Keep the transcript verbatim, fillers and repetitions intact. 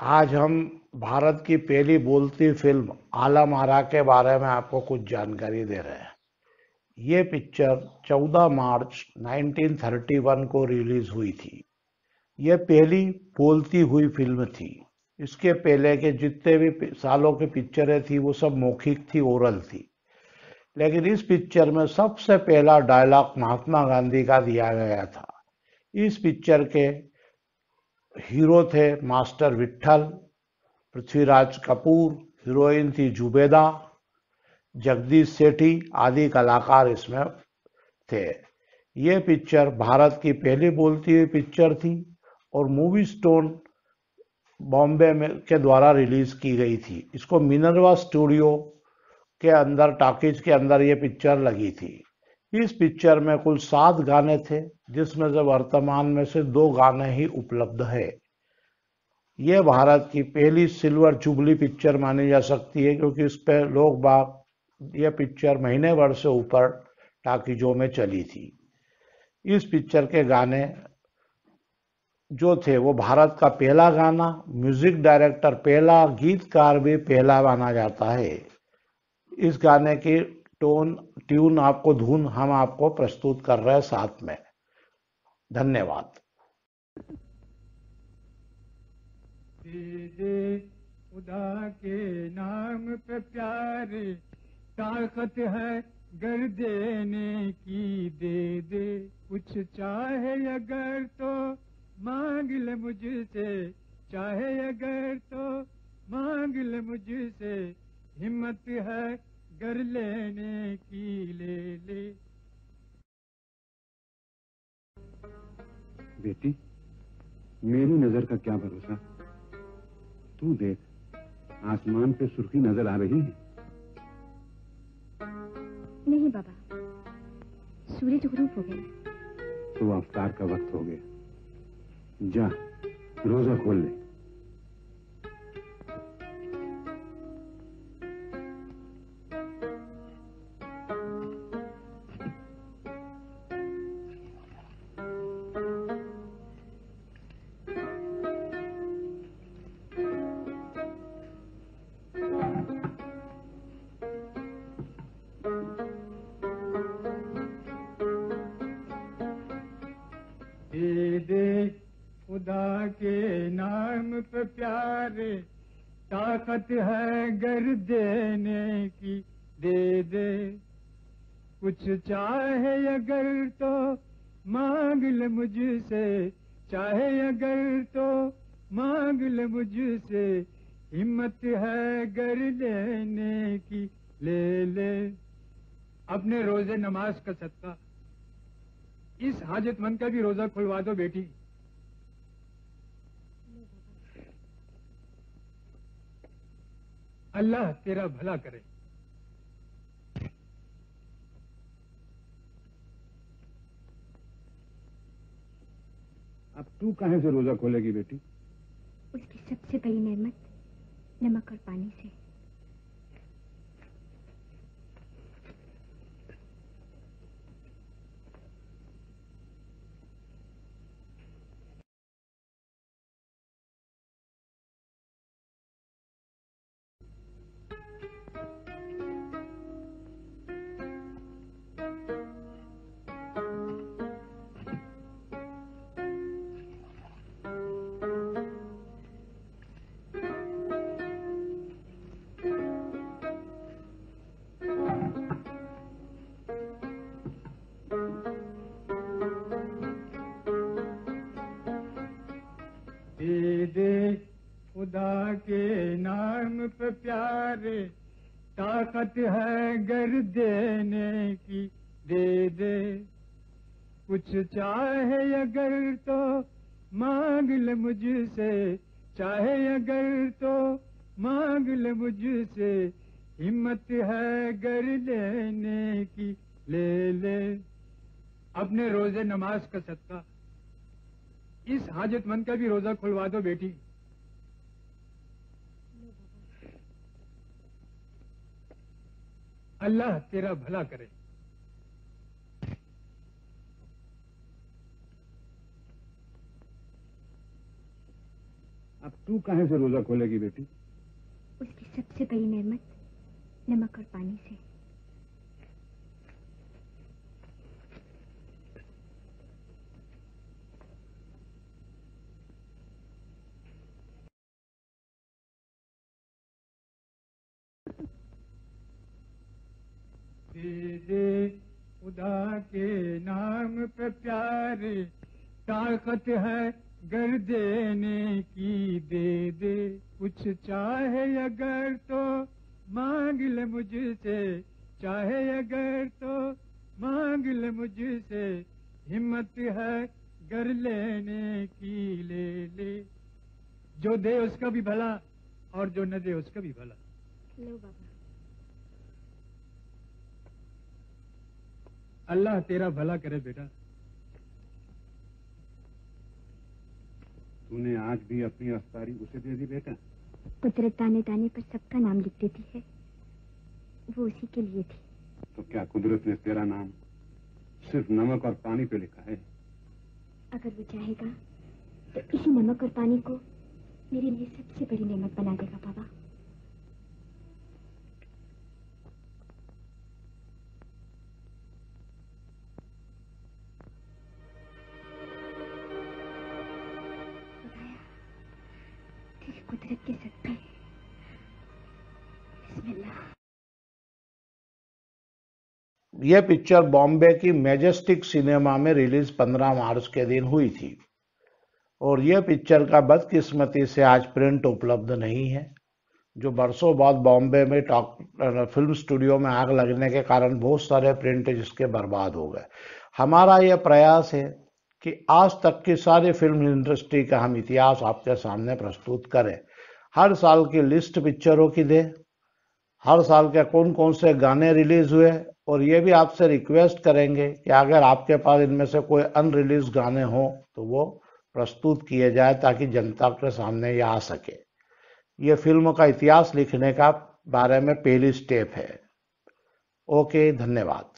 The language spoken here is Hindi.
आज हम भारत की पहली बोलती फिल्म आलम आरा के बारे में आपको कुछ जानकारी दे रहे हैं। ये पिक्चर चौदह मार्च उन्नीस सौ इकतीस को रिलीज हुई थी। यह पहली बोलती हुई फिल्म थी। इसके पहले के जितने भी सालों की पिक्चरें थी वो सब मौखिक थी, ओरल थी। लेकिन इस पिक्चर में सबसे पहला डायलॉग महात्मा गांधी का दिया गया था। इस पिक्चर के हीरो थे मास्टर विट्ठल, पृथ्वीराज कपूर, हीरोइन थी जुबेदा, जगदीश सेठी आदि कलाकार इसमें थे। ये पिक्चर भारत की पहली बोलती हुई पिक्चर थी और मूवी स्टोन बॉम्बे में के द्वारा रिलीज की गई थी। इसको मिनर्वा स्टूडियो के अंदर, टॉकीज के अंदर ये पिक्चर लगी थी। इस पिक्चर में कुल सात गाने थे, जिसमें से वर्तमान में से दो गाने ही उपलब्ध है। ये भारत की पहली सिल्वर जुबली पिक्चर मानी जा सकती है, क्योंकि इस पर लोग बाग ये पिक्चर महीने भर से ऊपर टाकीजों में चली थी। इस पिक्चर के गाने जो थे वो भारत का पहला गाना, म्यूजिक डायरेक्टर पहला, गीतकार भी पहला माना जाता है। इस गाने की टोन ट्यून आपको धुन हम आपको प्रस्तुत कर रहे हैं साथ में। धन्यवाद। दे दे खुदा के नाम पे प्यारे, ताकत है गर देने की, दे दे कुछ चाहे अगर तो मांग ले मुझसे, चाहे अगर तो मांग ले मुझसे, हिम्मत है गर लेने की, ले ले। बेटी, मेरी नजर का क्या भरोसा। तू देख, आसमान पे सुर्खी नजर आ रही है। नहीं बाबा, सूरज गुरूब हो गया। तो अफ्तार का वक्त हो गया। जा, रोजा खोल ले। दे दे खुदा के नाम पे प्यारे, ताकत है गर देने की, दे दे कुछ चाहे अगर तो मांग ले मुझसे, चाहे अगर तो मांग ले मुझसे, हिम्मत है गर लेने की, ले ले। अपने रोजे नमाज का सदका इस हाजतमंद का भी रोजा खुलवा दो बेटी। अल्लाह तेरा भला करे। अब तू कहां से रोजा खोलेगी बेटी? उसकी सबसे बड़ी नेमत नमक और पानी से। दे दे खुदा के नाम पे प्यारे, ताकत है गर देने की, दे दे कुछ चाहे अगर तो मांग ले मुझसे, चाहे अगर तो मांग ले मुझसे, हिम्मत है गर लेने की, ले ले। अपने रोजे नमाज का सदका इस हाजतमंद का भी रोजा खुलवा दो बेटी। अल्लाह तेरा भला करे। अब तू कहाँ से रोजा खोलेगी बेटी? उसकी सबसे बड़ी नेमत नमक और पानी से। दे दे खुदा के नाम पे प्यारे, ताकत है गर देने की, दे दे कुछ चाहे अगर तो मांग ले मुझसे, चाहे अगर तो मांग ले मुझसे, हिम्मत है गर लेने की, ले ले। जो दे उसका भी भला और जो न दे उसका भी भला। लो बाबा। अल्लाह तेरा भला करे बेटा। तूने आज भी अपनी अफ्तारी उसे दे दी बेटा? कुदरत दाने दाने पर सबका नाम लिख देती है, वो उसी के लिए थी। तो क्या कुदरत ने तेरा नाम सिर्फ नमक और पानी पे लिखा है? अगर वो चाहेगा तो इसी नमक और पानी को मेरे लिए सबसे बड़ी नेमत बना देगा बाबा। तेरी कुदरत के सदके। बिस्मिल्लाह। यह पिक्चर बॉम्बे की मैजेस्टिक सिनेमा में रिलीज पंद्रह मार्च के दिन हुई थी और यह पिक्चर का बदकिस्मती से आज प्रिंट उपलब्ध नहीं है, जो बरसों बाद बॉम्बे में टॉक फिल्म स्टूडियो में आग लगने के कारण बहुत सारे प्रिंट जिसके बर्बाद हो गए। हमारा यह प्रयास है कि आज तक की सारी फिल्म इंडस्ट्री का हम इतिहास आपके सामने प्रस्तुत करें। हर साल की लिस्ट पिक्चरों की दे, हर साल के कौन कौन से गाने रिलीज हुए, और ये भी आपसे रिक्वेस्ट करेंगे कि अगर आपके पास इनमें से कोई अनरिलीज गाने हो तो वो प्रस्तुत किए जाए ताकि जनता के सामने ये आ सके। ये फिल्म का इतिहास लिखने का बारे में पहली स्टेप है। ओके, धन्यवाद।